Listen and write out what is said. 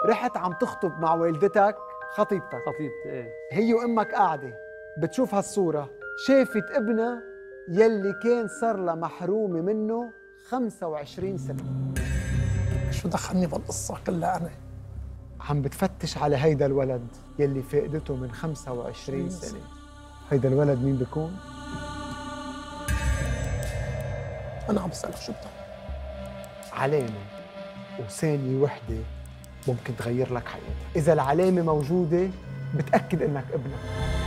رحت عم تخطب مع والدتك خطيبتك، خطيبتي ايه. هي وامك قاعده بتشوف هالصوره، شافت ابنها يلي كان صار لها محرومه منه 25 سنه. شو دخلني بالقصة كلها أنا؟ عم بتفتش على هيدا الولد يلي فقدته من 25 سنه. هيدا الولد مين بيكون؟ أنا عم بسألك شو بتعمل؟ علامه، وثانيه وحده ممكن تغير لك حياتك. اذا العلامه موجوده بتاكد انك ابنك.